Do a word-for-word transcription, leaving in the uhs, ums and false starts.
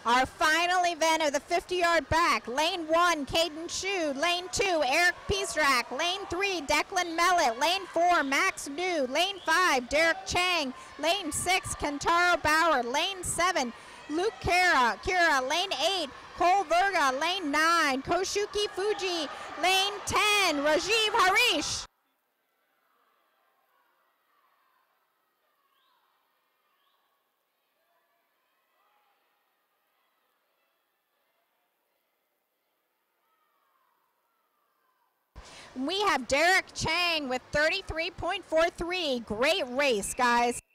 Our final event of the fifty-yard back. Lane one, Caden Shu. Lane two, Eric Piesrak. Lane three, Declan Mellett. Lane four, Max New. Lane five, Derek Chang. Lane six, Kentaro Bauer. Lane seven, Luke Kira. Kira. Lane eight, Cole Verga. Lane nine, Koshuki Fuji. Lane ten, Rajiv Harish. We have Derek Chang with thirty-three point four three. Great race, guys.